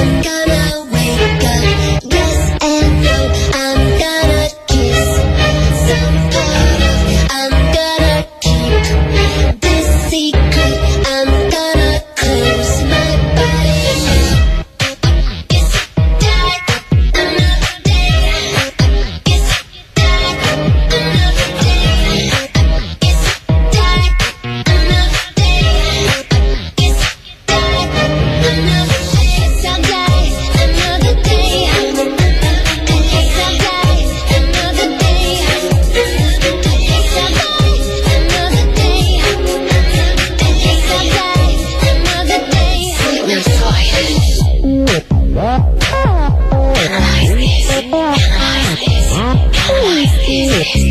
I'm gonna wake up. Yes and no, I'm gonna kiss. Some part of I'm gonna keep. This secret I'm gonna close my body. Yes, die another day. Yes, die another day. Yes, die another day. Yes, die another day. Yes, I'll die another day. Yes, I'll die another day. Yes, I'll die another day. Yes, I'll die another day. Sweetness voice. Analyze this. Analyze this. Analyze this.